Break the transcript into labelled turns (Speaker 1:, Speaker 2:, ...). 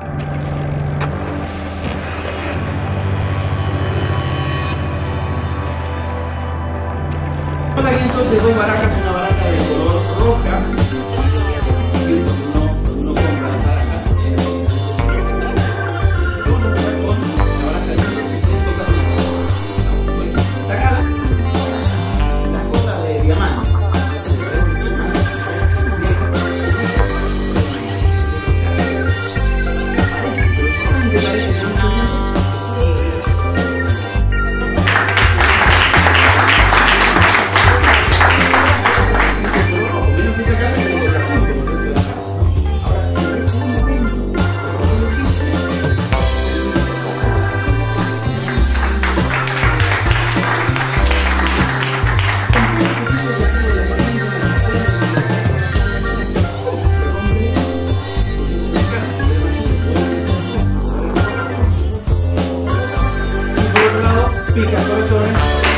Speaker 1: Aquí entonces dos baracas, una baraca de color roja y uno compra las baracas sacar las cosas de diamante. Pica, sobre.